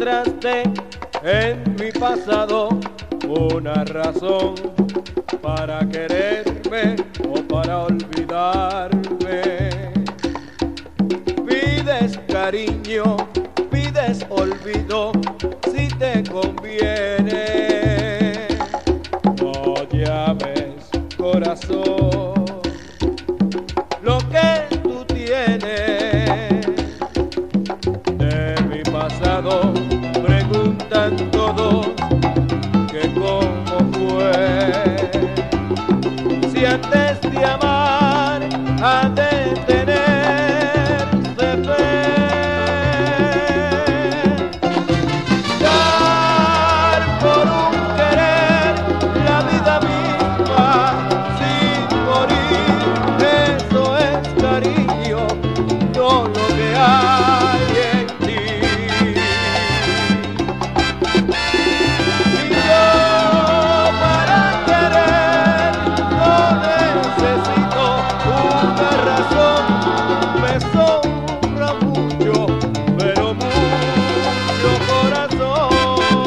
encontraste en mi pasado una razón para quererme o para olvidarme. Pides cariño, pides olvido, si te conviene. No llames, corazón, lo que tú tienes. De mi pasado preguntan todos que cómo fue. Si antes de amar ha de tenerse fe. Dar por un querer la vida misma sin morir, eso es cariño, todo lo que hay en ti. Y yo para querer no necesito una razón, me sobra mucho, pero mucho corazón.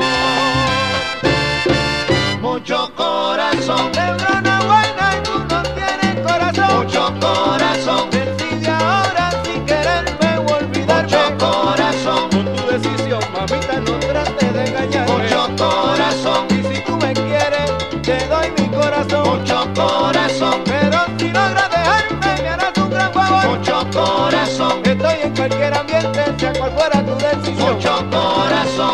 Mucho corazón, De broma buena y tú no tienes corazón. mucho corazón, Decide ahora si quererme o olvidarme. mucho corazón, Con tu decisión, mamita, no trates de engañarme. mucho corazón, Y si tú me quieres, te doy mi corazón. mucho corazón, Pero si logras dejarme, me harás un gran favor. mucho corazón, Estoy en cualquier ambiente, sea cual fuera tu decisión. mucho corazón.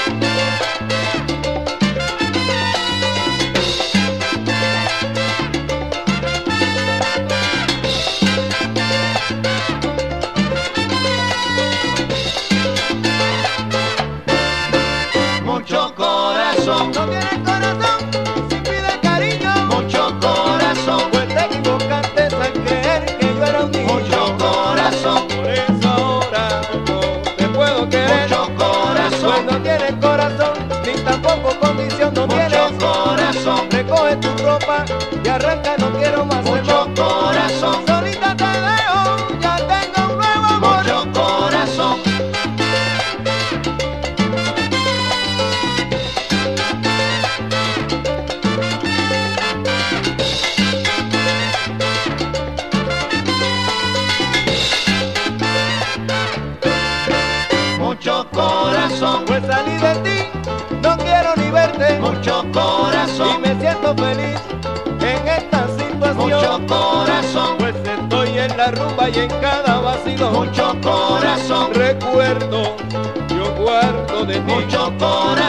Mucho corazón, No tienes corazón, si pides cariño. mucho corazón, Pues te equivocaste al creer que yo era un niño. mucho corazón, Por eso ahora no te puedo querer. mucho Pues corazón, no tienes corazón, ni tampoco condición no tienes. mucho corazón, Recoge tu ropa y arranca, no quiero más mucho sermón. corazón, Solita te dejo, ya tengo un nuevo amor. mucho corazón. Mucho corazón, Pues salí de ti, no quiero ni verte. mucho Y corazón, me siento feliz en esta situación. mucho corazón, Pues estoy en la rumba y en cada vacilón. mucho corazón, Recuerdo, yo guardo de ti. mucho corazón.